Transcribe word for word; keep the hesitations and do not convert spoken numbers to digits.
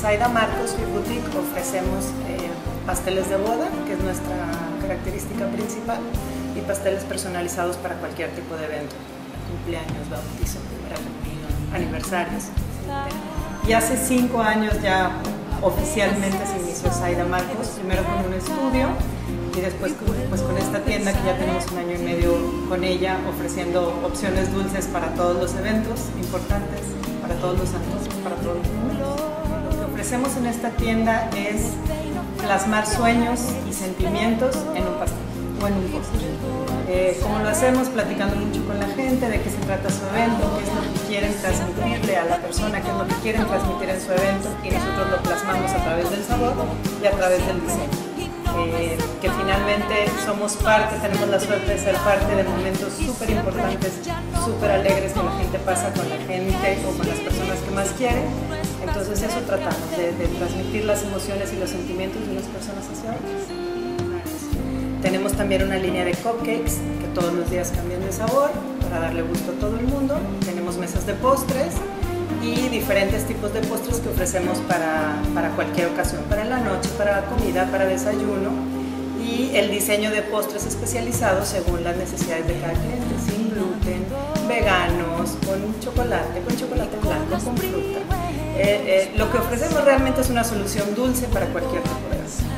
Zaida Marcos Sweet Boutique ofrecemos eh, pasteles de boda, que es nuestra característica principal, y pasteles personalizados para cualquier tipo de evento, cumpleaños, bautizo, primera comunión, aniversarios. Y hace cinco años ya oficialmente se inició Zaida Marcos, primero con un estudio y después pues, con esta tienda que ya tenemos un año y medio con ella, ofreciendo opciones dulces para todos los eventos importantes, para todos los santos, para todo el mundo. Lo que ofrecemos en esta tienda es plasmar sueños y sentimientos en un pastel o en un postre. Eh, como lo hacemos, platicando mucho con la gente de qué se trata su evento, qué es lo que quieren transmitirle a la persona, qué es lo que quieren transmitir en su evento, y nosotros lo plasmamos a través del sabor y a través del diseño. Eh, que finalmente somos parte, tenemos la suerte de ser parte de momentos súper importantes, súper alegres que la gente pasa con la gente o con las personas que más quieren. Entonces eso tratamos, de, de transmitir las emociones y los sentimientos de unas personas hacia otras. Tenemos también una línea de cupcakes que todos los días cambian de sabor para darle gusto a todo el mundo. Tenemos mesas de postres y diferentes tipos de postres que ofrecemos para, para cualquier ocasión, para la noche, para comida, para desayuno, y el diseño de postres especializados según las necesidades de cada cliente, sin gluten, veganos, con chocolate, con chocolate blanco, con fruta. Eh, eh, lo que ofrecemos realmente es una solución dulce para cualquier tipo de gas.